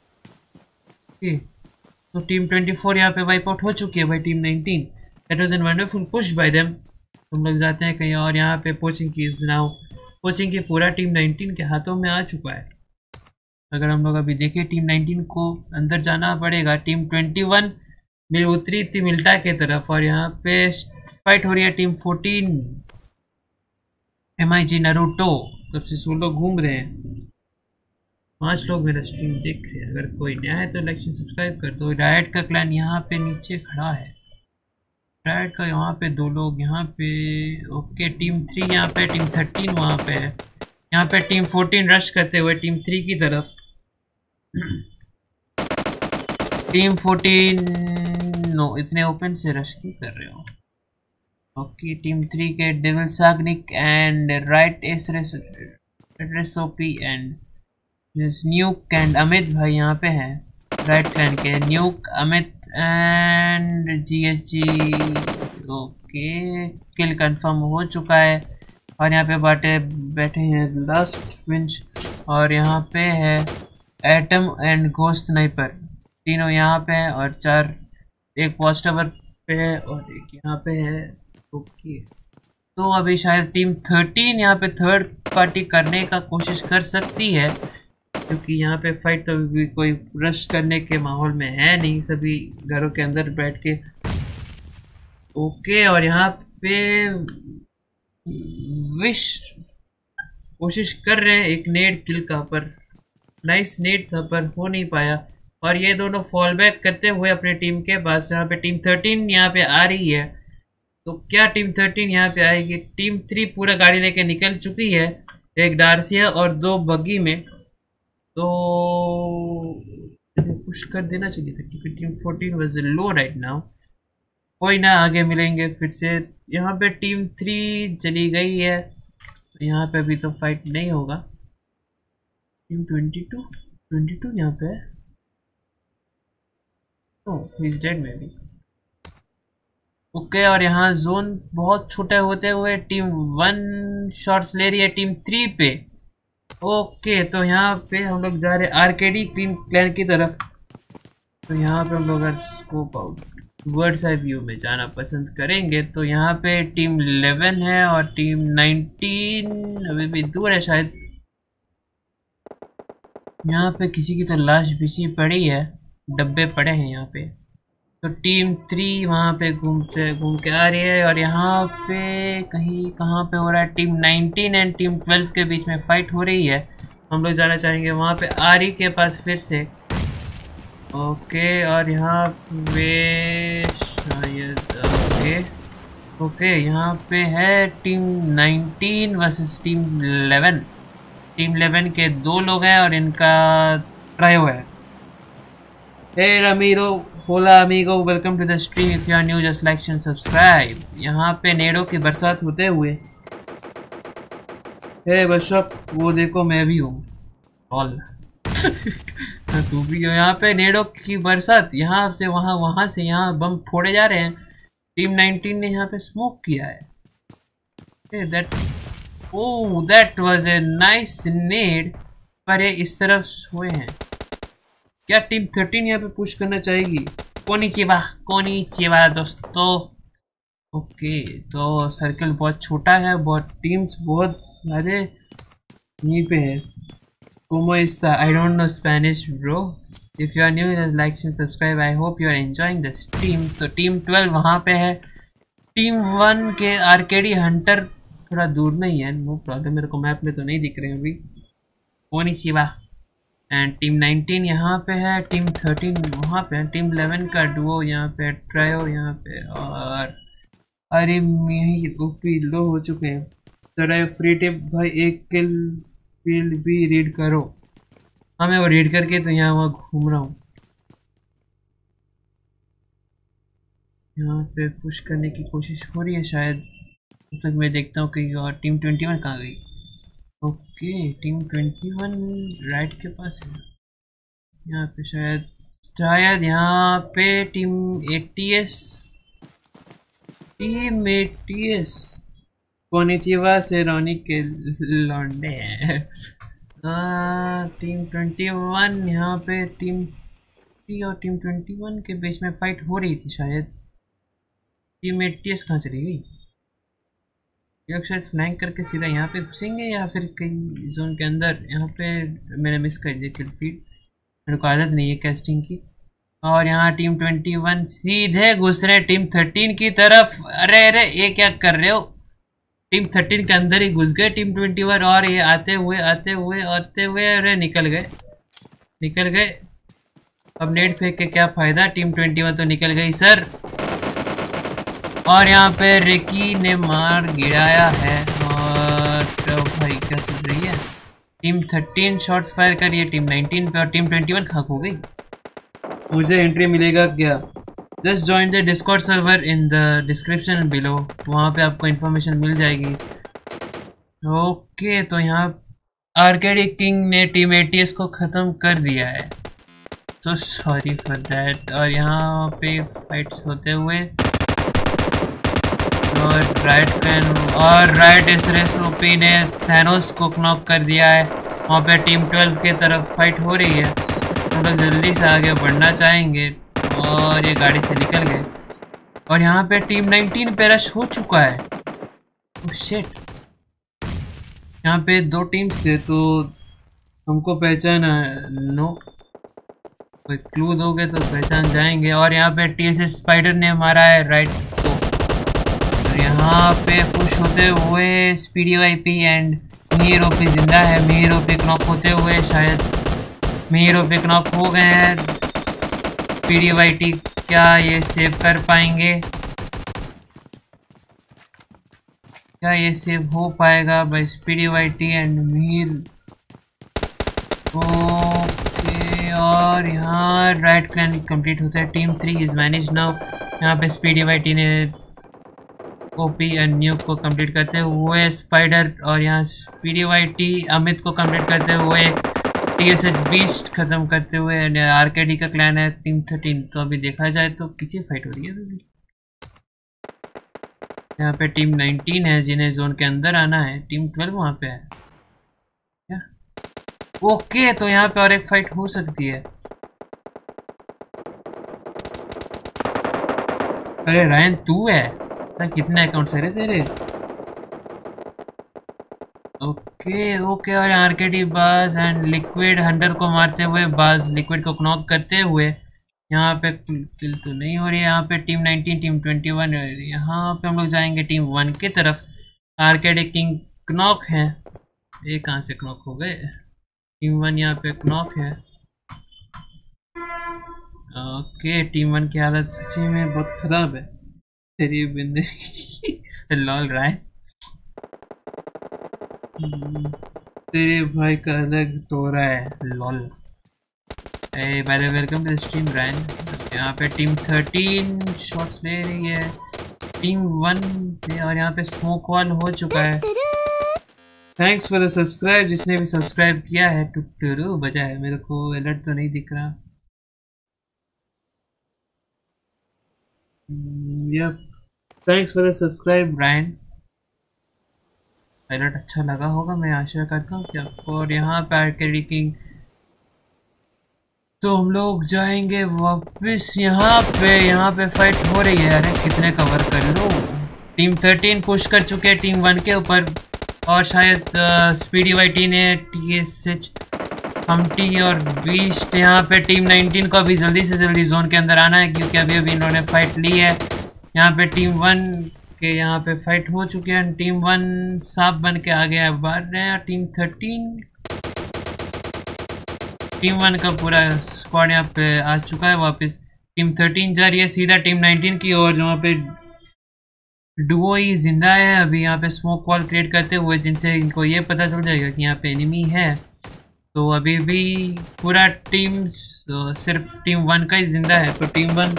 S1: तो टीम 24 यहाँ पे वाइप आउट हो चुकी है भाई team 19। That was an wonderful push by them. हम लोग जाते हैं कहीं और। यहाँ पे पोचिंग की इज नाउ, पोचिंग की पूरा टीम 19 के हाथों में आ चुका है। अगर हम लोग अभी देखें टीम 19 को अंदर जाना पड़ेगा। टीम 21 में उतरी थी मिल्टा की तरफ और यहाँ पे फाइट हो रही है टीम 14 MIG नारुतो। तब से सोलो घूम रहे हैं, 5 लोग मेरा स्ट्रीम देख रहे हैं। अगर कोई नया है तो लाइक सब्सक्राइब कर दो। रायट का क्लैन यहाँ पे नीचे खड़ा है, रायट का यहाँ पे 2 लोग यहाँ पे ओके। टीम 3 यहाँ पे, टीम 13 वहाँ पे है। यहाँ पे टीम 14 रश करते हुए टीम 3 की तरफ। टीम 14 नो इतने ओपन से रश क्यों कर रहे हो। ओके टीम 3 के devil Sagnik and right SOP and nuke and Amit भाई यहाँ पे हैं। राइट क्लैन के nuke, Amit and GHG। Okay kill confirm हो चुका है और यहाँ पे बैठे हैं लास्ट विंच। और यहाँ पे है एटम एंड घोस्ट स्नाइपर, तीनों यहाँ पे हैं और 4 एक वॉच टावर पे है और एक यहाँ पे है। ओके तो अभी शायद टीम 13 यहाँ पे थर्ड पार्टी करने का कोशिश कर सकती है क्योंकि यहाँ पे फाइट तो भी कोई रश करने के माहौल में है नहीं, सभी घरों के अंदर बैठ के। ओके और यहाँ पे विश कोशिश कर रहे हैं एक नेड किल का, पर नाइस नेड था पर हो नहीं पाया। और ये दोनों फॉल बैक करते हुए अपने टीम के पास, यहाँ पे टीम 13 यहाँ पे आ रही है। तो क्या टीम 13 यहाँ पे आएगी। टीम 3 पूरा गाड़ी लेके निकल चुकी है, एक डार्सिया और 2 बग्गी में। तो पुश कर देना चाहिए था क्योंकि team 14 was low right now. कोई ना, आगे मिलेंगे फिर से। यहाँ पे टीम 3 चली गई है तो यहाँ पे अभी तो फाइट नहीं होगा। टीम 22 यहाँ पे है। Oh he is dead maybe. Okay और यहाँ जोन बहुत छोटे होते हुए टीम 1 शॉट्स ले रही है टीम 3 पे। ओके तो यहाँ पे हम लोग जा रहे हैं आर्केडी क्लैन की तरफ। तो यहाँ पे हम लोग अगर scope out bird's eye view में जाना पसंद करेंगे तो यहाँ पे टीम 11 है और टीम 19 अभी भी दूर है शायद। यहाँ पे किसी की तो लाश बिछी पड़ी है, डब्बे पड़े हैं यहाँ पे। तो टीम 3 वहाँ पे घूम के आ रही है और यहाँ पे कहीं कहाँ पे हो रहा है टीम 19 एंड टीम 12 के बीच में फाइट हो रही है। हम लोग जाना चाहेंगे वहाँ पे आरी के पास फिर से। ओके, और यहाँ पे शायद ओके यहाँ पे है टीम 19 वर्सेस टीम 11। टीम 11 के 2 लोग हैं और इनका ट्रायो है। Hey Ramiro, hola amigo, welcome to the stream. If you are new, just like and subscribe. यहाँ पे नेड़ों की बरसात होते हुए। हे बशप, वो देखो मैं भी हूँ। ऑल तू भी हो। यहाँ पे नेड़ों की बरसात, यहाँ से वहाँ, वहाँ से यहाँ बम फोड़े जा रहे हैं। टीम 19 ने यहाँ पे स्मोक किया है। That was a nice nade, पर ये इस तरफ हुए हैं। क्या टीम 13 यहाँ पे पुश करना चाहेगी? कोनिचिवा दोस्तों। ओके, तो सर्कल बहुत छोटा है, बहुत टीम्स बहुत सारे यहीं पे है। Como está? I don't know Spanish, bro. If you are new, just like and subscribe. I hope you are enjoying the stream. तो टीम 12 वहाँ पे है। टीम 1 के आर्केडी हंटर थोड़ा दूर में ही है। नो प्रॉब्लम, मेरे को मैप में तो नहीं दिख रहे हैं अभी। कोनिचिवा। एंड टीम 19 यहाँ पे है, टीम 13 वहाँ पे है, टीम 11 का डुओ यहाँ पे, ट्रायो यहाँ पे, और अरे यही ओपी लो हो चुके हैं। सर फ्री टिप भाई, एक किल फील्ड भी रीड करो। हाँ मैं वो रीड करके तो यहाँ वहाँ घूम रहा हूँ। यहाँ पे पुश करने की कोशिश हो रही है शायद। तब तक मैं देखता हूँ कि और टीम 21 कहाँ गई। ओके, टीम 21 राइट के पास है। यहाँ पे शायद यहाँ पे टीम 80s कोनिचिवा से रोनी के लौंडे हैं। टीम 21 यहाँ पे टीम 3 और टीम 21 के बीच में फाइट हो रही थी शायद। टीम 80s कहाँ चली गई? ये शायद फ्लैंक करके सीधा यहाँ पे घुसेंगे या फिर कहीं जोन के अंदर। यहाँ पे मैंने मिस कर दिया किल फीड, मेरे को आदत नहीं है कैस्टिंग की। और यहाँ टीम 21 सीधे घुस रहे टीम 13 की तरफ। अरे अरे ये क्या कर रहे हो? टीम 13 के अंदर ही घुस गए टीम 21, और ये आते हुए अरे निकल गए। अब नेट फेंक के क्या फायदा, टीम 21 तो निकल गई सर। और यहाँ पे रिकी ने मार गिराया है। और तो भाई क्या चल रही है? टीम 13 शॉट्स फायर कर रही है टीम 19 पे, और टीम 21 खाक हो गई। मुझे एंट्री मिलेगा क्या? Just join the Discord server in the description below, वहाँ पे आपको इन्फॉर्मेशन मिल जाएगी। ओके, तो यहाँ आर्केडी किंग ने टीम 80s को ख़त्म कर दिया है, तो सॉरी फॉर दैट। और यहाँ पे फाइट्स होते हुए और राइट एसरेसओपी ने थैनोस को नॉक कर दिया है। वहाँ पे टीम 12 की तरफ फाइट हो रही है। हम लोग जल्दी से आगे बढ़ना चाहेंगे, और ये गाड़ी से निकल गए। और यहाँ पे टीम 19 पे रश हो चुका है। ओह शिट, यहाँ पे 2 टीम्स थे तो हमको पहचाना। नो, कोई क्लू दोगे तो पहचान जाएंगे। और यहाँ पे TSS स्पाइडर ने मारा है राइट को। यहाँ पे पुश होते हुए Speedy YP and Mir OP जिंदा है। मीर ओपी नॉक होते हुए शायद मीर ओपी नॉक हो गए हैं। स्पीडी वाईटी क्या ये सेव कर पाएंगे? क्या ये सेव हो पाएगा by Speedy YT and Mir? Okay, और यहाँ राइट प्लान कंप्लीट होता है। Team 3 is manage now. यहाँ पे स्पीडी वाईटी ने ओपी एंड न्यूक को कंप्लीट करते हुए स्पाइडर, और यहाँ स्पीडी वाईटी अमित को कंप्लीट करते हुए TSS बीस्ट खत्म करते हुए आरकेडी का क्लैन है टीम 13। तो अभी देखा जाए तो पीछे फाइट हो रही है। यहाँ पे टीम 19 है जिन्हें जोन के अंदर आना है। टीम 12 वहाँ पे है क्या? ओके, तो यहाँ पे और एक फाइट हो सकती है। अरे रायन तू है? कितने अकाउंट्स है रे तेरे? ओके, और आरकेडी बाज एंड लिक्विड हंटर को मारते हुए, बाज लिक्विड को नॉक करते हुए। यहाँ पे किल तो नहीं हो रही है। यहाँ पे टीम 19 टीम 21 यहाँ पे हम लोग जाएंगे टीम 1 की तरफ। आरकेडी किंग नॉक है। ये कहाँ से नॉक हो गए? टीम 1 यहाँ पे नॉक है। ओके, टीम 1 की हालत सच्ची में बहुत खराब है। तेरी बिंदे लॉल रहा है। तेरे भाई का अलग तोरा है lol. Ah by the way welcome to the stream Ryan. यहाँ पे टीम 13 शॉट्स ले रही है टीम 1 पे, और यहाँ पे स्मोक वॉल हो चुका है। थैंक्स फॉर द सब्सक्राइब, जिसने भी सब्सक्राइब किया है। टुटुरु बजा है, मेरे को अलर्ट तो नहीं दिख रहा। Yep, thanks for the subscribe Ryan. Alert अच्छा लगा होगा, मैं आशा करता हूँ कि आपको। और यहाँ पे आर्केडी किंग, तो हम लोग जाएंगे वापस यहाँ पे फाइट हो रही है। अरे कितने कवर कर लो। टीम 13 पुश कर चुके हैं टीम 1 के ऊपर, और शायद स्पीडी वाईटी ने TSH हमटी और बीस्ट। यहाँ पे टीम 19 को अभी जल्दी से जल्दी जोन के अंदर आना है, क्योंकि अभी अभी इन्होंने फाइट ली है। यहाँ पे टीम 1 के यहाँ पे फाइट हो चुके हैं। टीम 1 सांप बन के आगे बढ़ रहे हैं। टीम 1 का पूरा स्क्वाड यहाँ पे आ चुका है वापस। टीम 13 जा रही है सीधा टीम 19 की ओर, जहाँ पे डुओ ही जिंदा है अभी यहाँ पे स्मोक वॉल क्रिएट करते हुए, जिनसे इनको ये पता चल जाएगा कि यहाँ पे एनिमी है। तो अभी भी पूरा टीम सिर्फ टीम 1 का ही जिंदा है। तो टीम 1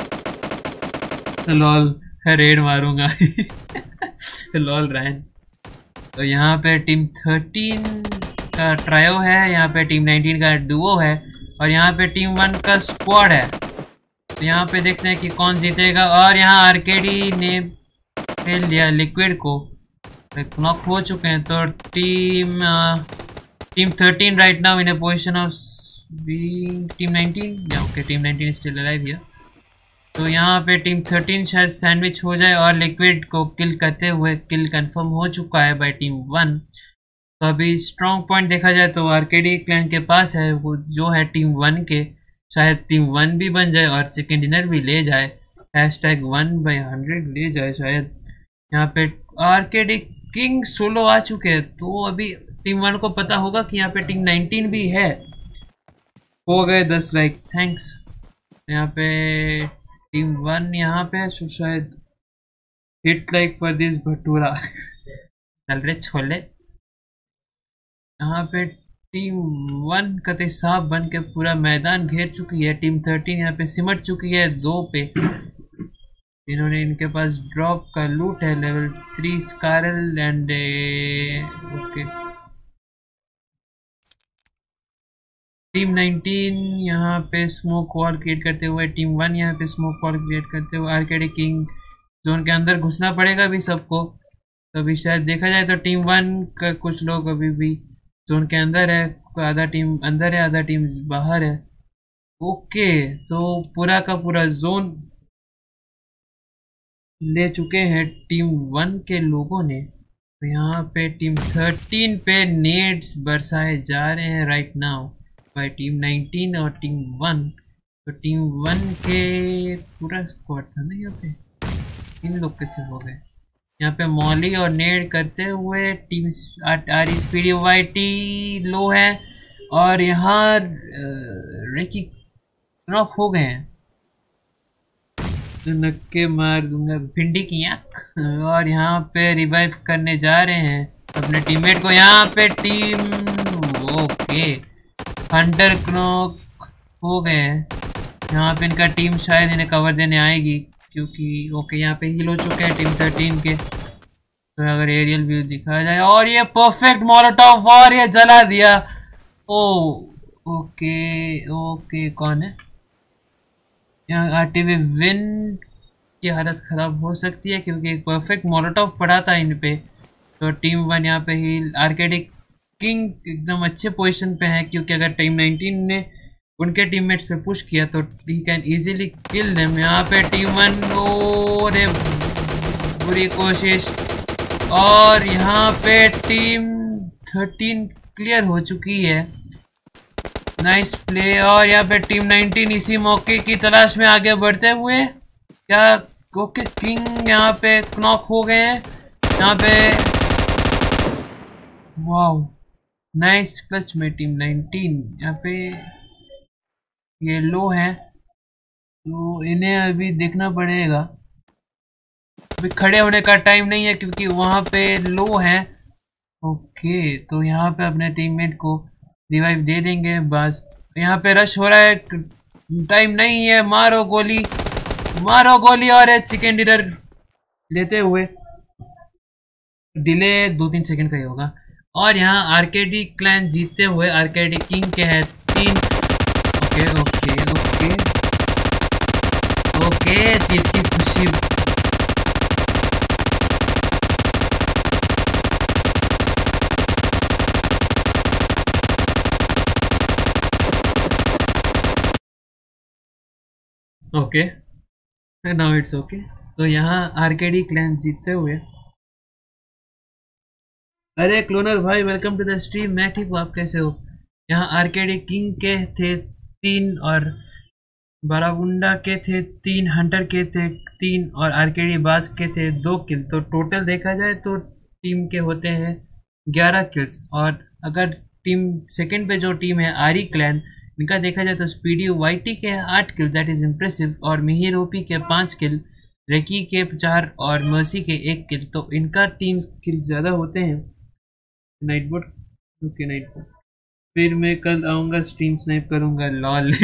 S1: लॉल रेड मारूंगा लॉल रैन। तो यहाँ पे टीम 13 का ट्रायो है, यहाँ पे टीम 19 का डुओ है, और यहाँ पे टीम 1 का स्क्वाड है। तो यहाँ पे देखते हैं कि कौन जीतेगा। और यहाँ आर्केडी ने खेल लिया लिक्विड को, नॉक हो चुके हैं। तो team 13 right now in a position of being team 19। या okay, team 19 still alive here. तो यहाँ पे टीम 13 शायद सैंडविच हो जाए और लिक्विड को किल करते हुए, किल कंफर्म हो चुका है बाय टीम 1। तो अभी स्ट्रॉन्ग पॉइंट देखा जाए तो आर्केडी क्लैन के पास है, वो जो है टीम 1 के। शायद टीम 1 भी बन जाए और चिकन डिनर भी ले जाए, #1/100 ले जाए शायद। यहाँ पे आर्केडी किंग सोलो आ चुके हैं, तो अभी टीम 1 को पता होगा कि यहाँ पे टीम 19 भी है। हो गए 10 लाइक, थैंक्स। यहाँ पे टीम 1 यहाँ पे शायद hit like for this bhatura चल रहे छोले। यहाँ पे टीम 1 कते साफ बन के पूरा मैदान घेर चुकी है। टीम 13 यहाँ पे सिमट चुकी है 2 पे। इन्होंने, इनके पास ड्रॉप का लूट है, लेवल 3 स्कारल एंड ओके। टीम 19 यहाँ पे स्मोक वॉल क्रिएट करते हुए, टीम 1 यहाँ पे स्मोक वॉल क्रिएट करते हुए। आर्केडी किंग जोन के अंदर घुसना पड़ेगा अभी सबको। तो अभी शायद देखा जाए तो टीम 1 का कुछ लोग अभी भी जोन के अंदर है, आधा टीम अंदर है, आधा टीम बाहर है। ओके, तो पूरा का पूरा जोन ले चुके हैं टीम 1 के लोगों ने। तो यहाँ पे टीम 13 पे नेड्स बरसाए जा रहे हैं राइट नाउ बाय टीम 19 और टीम 1। तो टीम 1 के पूरा स्क्वाड था ना यहाँ पे, इन लोग कैसे हो गए। यहाँ पे मॉली और नेड करते हुए टीम आरी स्पीडी वाईटी लो है, और यहाँ रेकी नॉक हो गए हैं। तो नक्के मार दूंगा भिंडी की आँख। और यहाँ पे रिवाइव करने जा रहे हैं अपने टीममेट को। यहाँ पे टीम ओके हंटर नॉक हो गए हैं। यहाँ पे इनका टीम शायद इन्हें कवर देने आएगी, क्योंकि ओके यहाँ पे हील हो चुके हैं टीम 13 के। तो अगर एरियल व्यू दिखाया जाए, और ये परफेक्ट मोलोटॉव, और ये जला दिया। ओ ओके ओके, कौन है यहाँ। आरटीवी विन की हालत खराब हो सकती है, क्योंकि एक परफेक्ट मोलोटॉव पड़ा था इन पे। तो टीम 1 यहाँ पे हील। आर्केडी किंग एकदम अच्छे पोजीशन पे है, क्योंकि अगर टीम 19 ने उनके टीममेट्स पे पुश किया तो he can easily kill them. यहाँ पे टीम 1 रे बुरी कोशिश, और यहाँ पे टीम 13 क्लियर हो चुकी है। Nice play. और यहाँ पे टीम 19 इसी मौके की तलाश में आगे बढ़ते हुए, क्या ओके किंग यहाँ पे नॉक हो गए हैं। यहाँ पे वाव नाइस क्लच में टीम 19। यहाँ पे ये लो है तो इन्हें अभी देखना पड़ेगा। अभी खड़े होने का टाइम नहीं है क्योंकि वहाँ पे लो है। ओके तो यहाँ पे अपने टीममेट को रिवाइव दे देंगे बस। यहाँ पे रश हो रहा है, टाइम नहीं है। मारो गोली, मारो गोली। और एक चिकन डिनर लेते हुए डिले 2-3 सेकंड का ही होगा। और यहाँ आरकेडी क्लैन जीतते हुए आरकेडी किंग के हैं 3। ओके ओके ओके ओके जीत की खुशी। Okay now it's okay. तो यहाँ आरकेडी क्लैन जीतते हुए। अरे क्लोनर भाई वेलकम टू द स्ट्रीम। मैं ठीक हूँ, आप कैसे हो? यहाँ आरकेडी किंग के थे 3 और बारागुंडा के थे 3, हंटर के थे 3 और आरकेडी बास के थे 2 किल। तो टोटल देखा जाए तो टीम के होते हैं 11 किल्स। और अगर टीम सेकंड पे जो टीम है आरी क्लैन, इनका देखा जाए तो स्पीडी वाईटी के 8 किल, दैट इज इम्प्रेसिव। और मिहिर ओपी के 5 किल, रेकी के 4 और मर्सी के 1 किल। तो इनका टीम किल ज़्यादा होते हैं। Night bot okay night bot. फिर मैं कल आऊँगा, स्ट्रीम स्नाइप करूँगा लॉल।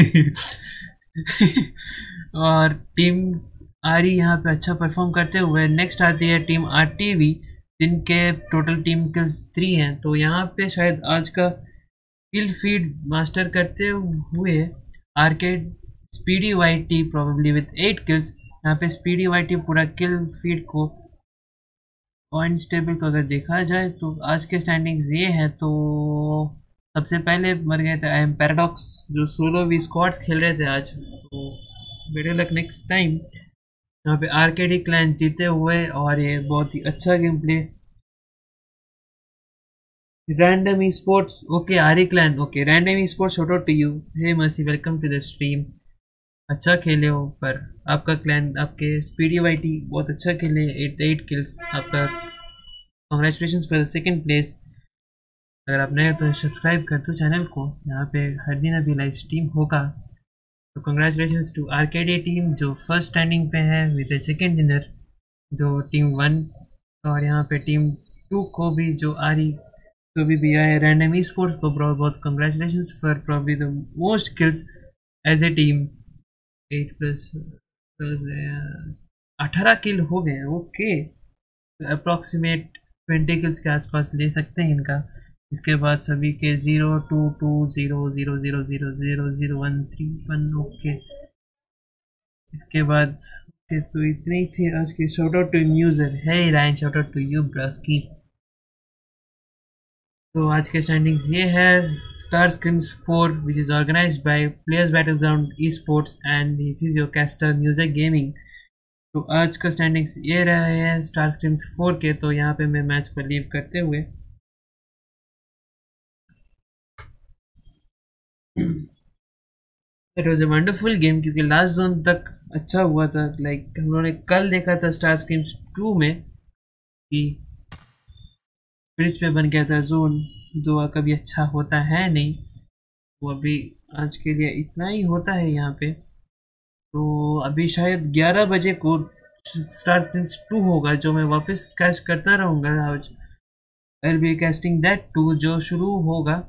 S1: और टीम आरी यहाँ पे अच्छा परफॉर्म करते हुए नेक्स्ट आती है टीम आरटीवी, जिनके टोटल टीम किल्स 3 हैं। तो यहाँ पे शायद आज का किल फीड मास्टर करते हुए arcade speedy YT probably with 8 kills. यहाँ पे स्पीडी वाईटी पूरा किल फीड को पॉइंट टेबल को अगर देखा जाए तो आज के स्टैंडिंग्स ये हैं। तो सबसे पहले मर गए थे आई एम पैराडॉक्स, जो सोलो वी स्क्वाड्स खेल रहे थे आज। तो बेटर लक नेक्स्ट टाइम। यहाँ पे आरकेडी क्लैन जीते हुए और ये बहुत ही अच्छा game play. Random esports okay आरी clan okay random esports shout out to you. Hey Mercy welcome to the stream. अच्छा खेले हो, पर आपका क्लैन आपके स्पीडी वाईटी बहुत अच्छा खेले 8 किल्स। आपका congratulation for the second place. अगर आप नए हो तो सब्सक्राइब कर दो चैनल को, यहाँ पे हर दिन अभी लाइव स्ट्रीम होगा। तो कॉन्ग्रेचुलेशन टू आरकेडी टीम जो फर्स्ट स्टैंडिंग पे है विद ए चिकन डिनर, जो टीम 1। और यहाँ पे टीम 2 को भी जो आरी तो भी आए रैंडम ई स्पोर्ट्स को बहुत बहुत congratulation for probably the most kills as a team. 8 plus 18 kill हो गए। ओके अप्रॉक्सीमेट 20 किल्स के आसपास ले सकते हैं इनका। इसके बाद सभी के 0 2 2 0 0 0 0 0 0 1 3 1 ओके। इसके बाद तो इतने ही थे आज के। शॉट आउट टू यूजर है Ryan, shout out to you Brusky. तो आज के स्टैंडिंग्स ये है star scrims 4 which is organized by players battleground esports and this is your caster music gaming. तो आज का स्टैंडिंग्स ये रहे हैं स्टार स्क्रीम्स 4 के। तो यहाँ पे मैं मैच को लीव करते हुए it was a wonderful game, क्योंकि लास्ट जोन तक अच्छा हुआ था। लाइक हम लोगों ने कल देखा था स्टार स्क्रीम्स 2 में कि ब्रिज पे बन गया था जोन, जो कभी अच्छा होता है नहीं। वो अभी आज के लिए इतना ही होता है यहाँ पे। तो अभी शायद 11 बजे को स्टार स्क्रीम्स 2 होगा, जो मैं वापस कैश करता रहूँगा। I will be casting that 2 जो शुरू होगा।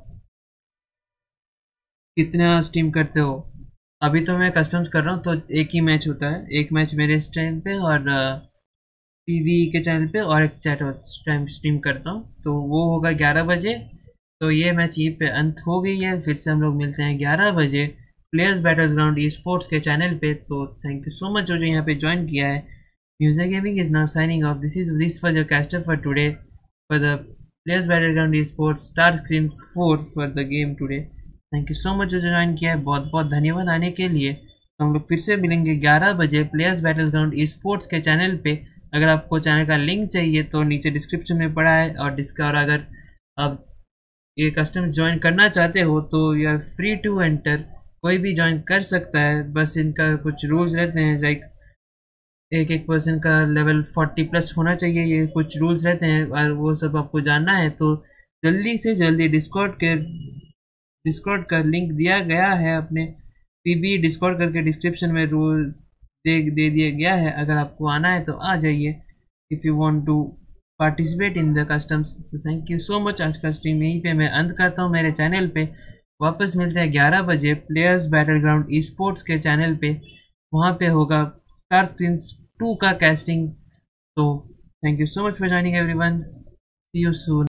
S1: कितना स्ट्रीम करते हो? अभी तो मैं कस्टम्स कर रहा हूँ, तो एक ही मैच होता है। एक मैच मेरे चैनल पे और पीवी के चैनल पे, और एक चैट टाइम स्ट्रीम करता हूँ। तो वो होगा 11 बजे। तो ये मैच यहीं पे अंत हो गई है। फिर से हम लोग मिलते हैं 11 बजे प्लेयर्स बैटलग्राउंड ई स्पोर्ट्स के चैनल पे। तो थैंक यू सो मच जो यहाँ पे ज्वाइन किया है। Music gaming is now signing off. This was your caster for today for the players battleground esports star scrims 4 for the game today. Thank you so much जो join किया है, बहुत बहुत धन्यवाद आने के लिए। तो हम लोग फिर से मिलेंगे 11 बजे प्लेयर्स बैटलग्राउंड ई स्पोर्ट्स के चैनल पे। अगर आपको चैनल का लिंक चाहिए तो नीचे डिस्क्रिप्शन में पड़ा है। और अगर आप ये कस्टम ज्वाइन करना चाहते हो तो you are free to enter, कोई भी ज्वाइन कर सकता है। बस इनका कुछ रूल्स रहते हैं, लाइक एक पर्सन का लेवल 40 प्लस होना चाहिए, ये कुछ रूल्स रहते हैं और वो सब आपको जानना है। तो जल्दी से जल्दी डिस्कॉर्ड का लिंक दिया गया है अपने पीबी डिस्कॉर्ड करके डिस्क्रिप्शन में रोल दे दिया गया है। अगर आपको आना है तो आ जाइए if you want to participate in the customs. Thank you so much. आज का स्ट्रीम यहीं पे मैं अंत करता हूँ। मेरे चैनल पे वापस मिलते हैं 11 बजे प्लेयर्स बैटलग्राउंड ई स्पोर्ट्स के चैनल पे। वहाँ पे होगा स्टार स्क्रीन्स 2 का कैस्टिंग। तो thank you so much for joining everyone. See you soon.